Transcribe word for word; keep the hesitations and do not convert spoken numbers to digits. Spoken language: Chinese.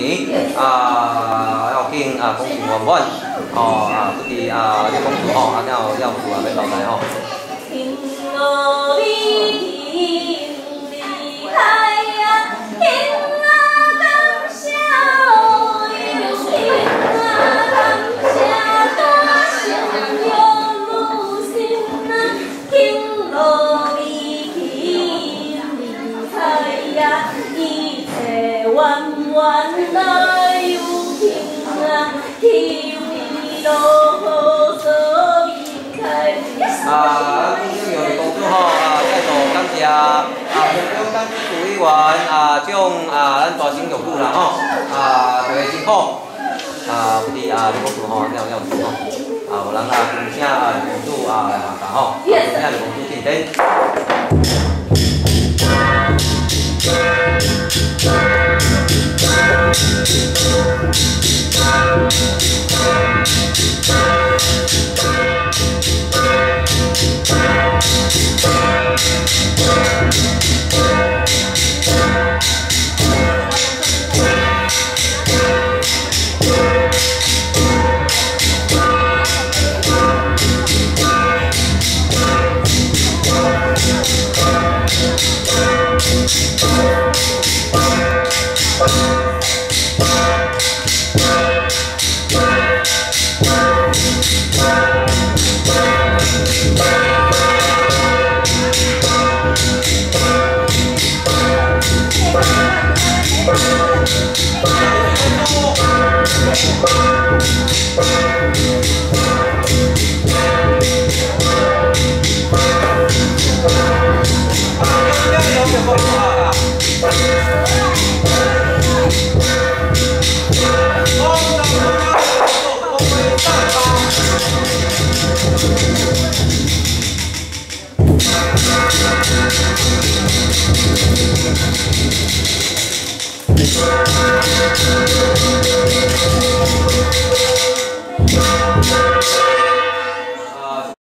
年啊，要紧啊，恭喜圆满哦啊，不是啊，要公主哦，啊，了了有啊，要交代哦。 天罗地天地开呀，天啊感谢哦，天啊感谢多想有路心啊，天罗地天地开呀，一切弯弯来有天啊，天路所引开。 啊，恭喜公主吼啊，再度感谢啊，中央党支持委员啊，种啊，咱大新玉鼓啦吼啊，大家辛苦啊，不是啊，你公主吼，了了有吼啊，有人啊，请啊公主啊来下架吼，请公主进殿。Hãy subscribe cho kênh Ghiền Mì Gõ để không bỏ lỡ những video hấp dẫn.